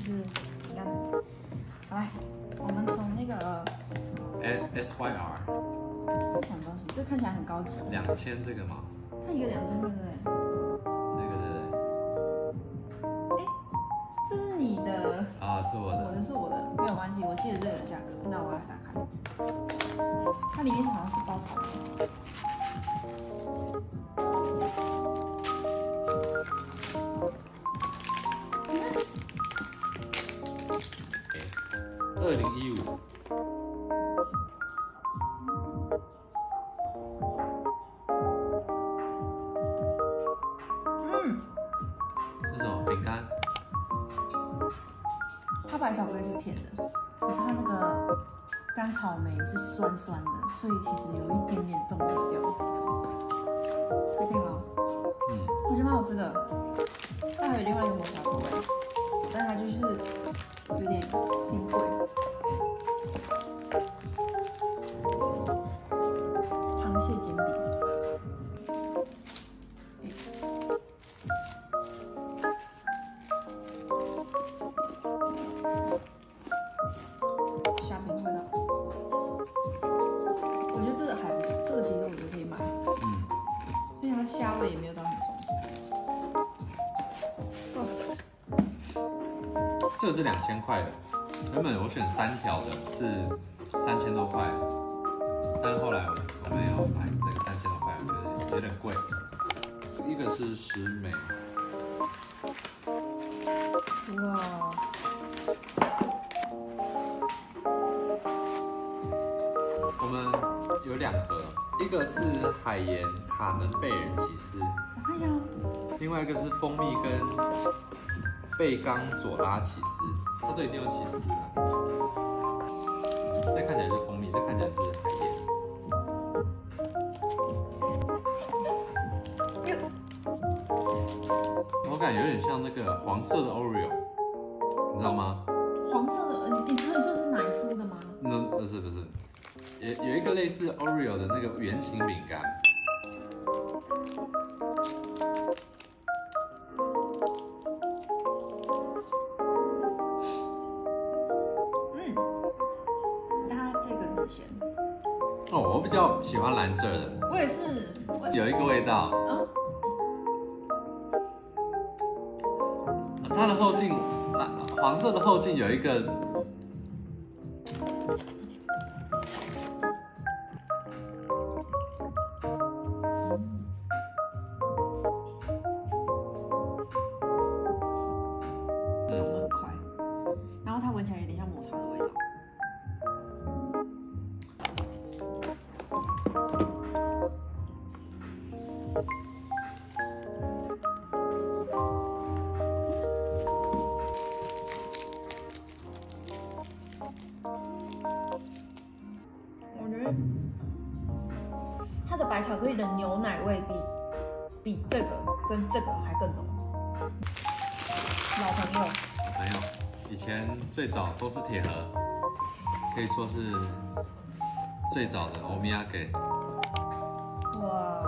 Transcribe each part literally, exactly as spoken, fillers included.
是一样的。好来，我们从那个 S Y R 这什么东西？这看起来很高级。 两千这个吗？ 它一个两千块，对不对？ 这个对不对？ 哎，这是你的啊，这我的。 我的是我的，没有关系，我记得这个价格。那我要打开，它里面好像是包草莓。 二零一五。 嗯， 是什么饼干？ 它白巧克力是甜的，可是它那个干草莓是酸酸的，所以其实有一点点中和掉。还可以吗？ 嗯， 我觉得蛮好吃的。它还有另外一个抹茶口味，但它就是有点偏贵。螃蟹煎饼。虾饼味道，我觉得这个还不错，这个其实我觉得可以买。 嗯， 因为它虾味也没有到很重。 这个是两千块的，原本我选三条的是三千多块，但是后来我我没有买这个三千多块，我觉得有点贵。一个是十美， 哇！ 我们有两盒，一个是海盐卡门贝尔起司， 我看一下哦。 另外一个是蜂蜜跟贝刚佐拉起司，它都一定有起司的。这看起来是蜂蜜，这看起来是海盐。我感觉有点像那个黄色的 Oreo， 你知道吗？ 黄色的，你你说你说是奶酥的吗？ 那不是不是，有有一个类似 Oreo 的那个圆形饼干。 嗯，它这个很咸。 哦，我比较喜欢蓝色的。 我也是。我有一个味道。 嗯。 它的后劲，蓝黄色的后劲有一个， 融得很快，然后它闻起来有点像抹茶的味道。我觉得它的白巧克力的牛奶味比比这个跟这个还更浓。老朋友， 没有，以前最早都是铁盒，可以说是最早的欧米亚给。 哇，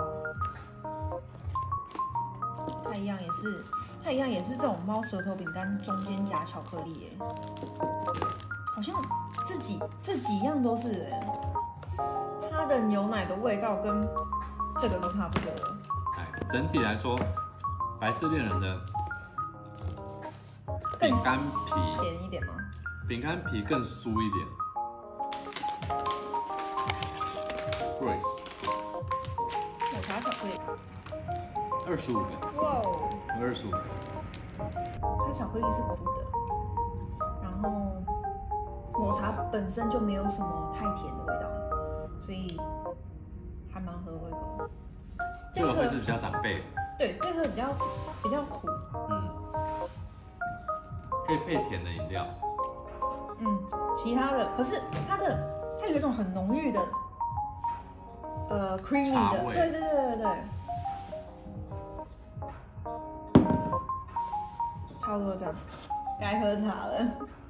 它一样也是，它一样也是这种猫舌头饼干中间夹巧克力耶，好像这几这几样都是哎。它的牛奶的味道跟这个都差不多了。 哎，整体来说，白色恋人的饼干皮甜一点吗？ 饼干皮更酥一点。Grace， 抹茶巧克力， 二十五个， 哇哦， 有二十五个。 它巧克力是苦的，然后抹茶本身就没有什么太甜的味道。所以还蛮合胃口。 这个会是比较长辈。 对，这个比较比较苦。 嗯，可以配甜的饮料。 嗯，其他的，可是它的它有一种很浓郁的，呃，creamy 的，对对对对对。差不多这样，该喝茶了。